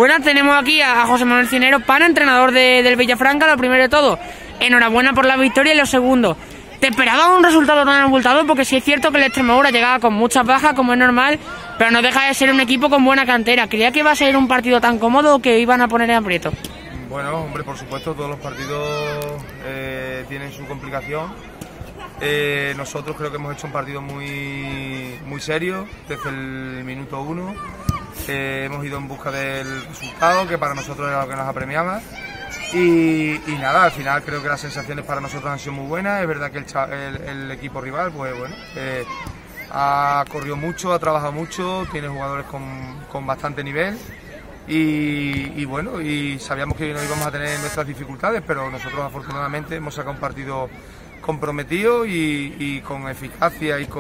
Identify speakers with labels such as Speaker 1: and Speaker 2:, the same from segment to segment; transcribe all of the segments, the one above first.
Speaker 1: Bueno, tenemos aquí a José Manuel Cinero Pana, entrenador del Villafranca. Lo primero de todo, enhorabuena por la victoria, y lo segundo, ¿te esperabas un resultado tan abultado? Porque sí es cierto que el Extremadura llegaba con muchas bajas, como es normal, pero no deja de ser un equipo con buena cantera. ¿Creía que iba a ser un partido tan cómodo o que iban a poner en aprieto?
Speaker 2: Bueno, hombre, por supuesto, todos los partidos tienen su complicación. Nosotros creo que hemos hecho un partido muy serio desde el minuto 1. Hemos ido en busca del resultado, que para nosotros era lo que nos apremiaba. Y nada, al final creo que las sensaciones para nosotros han sido muy buenas. Es verdad que el equipo rival, pues bueno, ha corrido mucho, ha trabajado mucho, tiene jugadores con bastante nivel. Y bueno, y sabíamos que no íbamos a tener nuestras dificultades, pero nosotros afortunadamente hemos sacado un partido comprometido y con eficacia y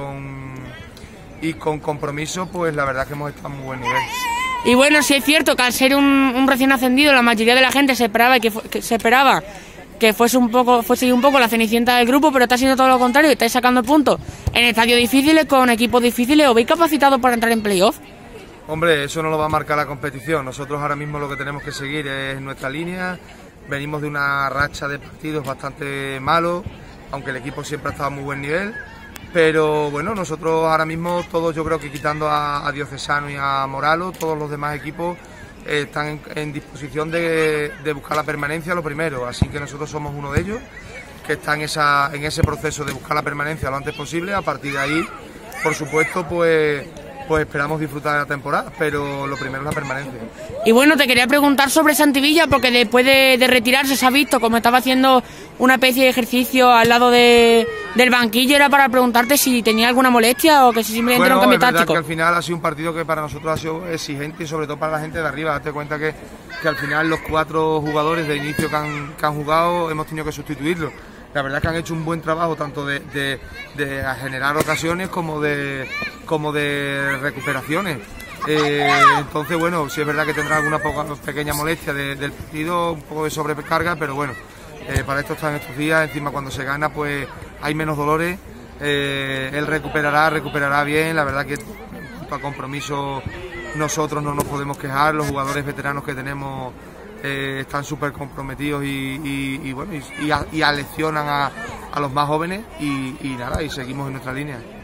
Speaker 2: con compromiso, pues la verdad que hemos estado a muy buen nivel.
Speaker 1: Y bueno, sí es cierto que al ser un recién ascendido, la mayoría de la gente se esperaba que fuese un poco la cenicienta del grupo, pero está siendo todo lo contrario, estáis sacando puntos en estadios difíciles, con equipos difíciles. ¿Os veis capacitados para entrar en playoff?
Speaker 2: Hombre, eso no lo va a marcar la competición. Nosotros ahora mismo lo que tenemos que seguir es nuestra línea. Venimos de una racha de partidos bastante malos, aunque el equipo siempre ha estado a muy buen nivel. Pero bueno, nosotros ahora mismo todos, yo creo que quitando a Diocesano y a Moralo, todos los demás equipos están en disposición de buscar la permanencia lo primero. Así que nosotros somos uno de ellos, que está en ese proceso de buscar la permanencia lo antes posible. A partir de ahí, por supuesto, pues esperamos disfrutar de la temporada, pero lo primero es la permanencia.
Speaker 1: Y bueno, te quería preguntar sobre Santivilla, porque después de retirarse se ha visto como estaba haciendo una especie de ejercicio al lado del banquillo. Era para preguntarte si tenía alguna molestia o que si simplemente era un cambio táctico.
Speaker 2: Es verdad que al final ha sido un partido que para nosotros ha sido exigente, y sobre todo para la gente de arriba. Date cuenta que al final los 4 jugadores de inicio que han jugado hemos tenido que sustituirlos. La verdad es que han hecho un buen trabajo tanto de generar ocasiones como de recuperaciones. Entonces, bueno, sí es verdad que tendrá alguna pequeña molestia del partido, un poco de sobrecarga, pero bueno, para esto están estos días. Encima, cuando se gana, pues hay menos dolores. Él recuperará bien. La verdad que en cuanto a compromiso nosotros no nos podemos quejar. Los jugadores veteranos que tenemos están súper comprometidos y aleccionan a los más jóvenes y nada, y seguimos en nuestra línea.